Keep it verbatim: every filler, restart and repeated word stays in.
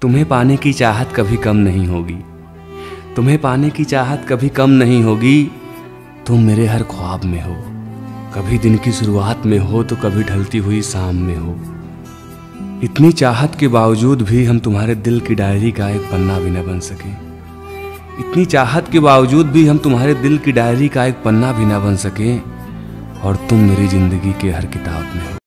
तुम्हें पाने की चाहत कभी कम नहीं होगी, तुम्हें पाने की चाहत कभी कम नहीं होगी। तुम मेरे हर ख्वाब में हो, कभी दिन की शुरुआत में हो तो कभी ढलती हुई शाम में हो। इतनी चाहत के बावजूद भी हम तुम्हारे दिल की डायरी का एक पन्ना भी न बन सके। इतनी चाहत के बावजूद भी हम तुम्हारे दिल की डायरी का एक पन्ना भी न बन सके, और तुम मेरी जिंदगी के हर किताब में हो।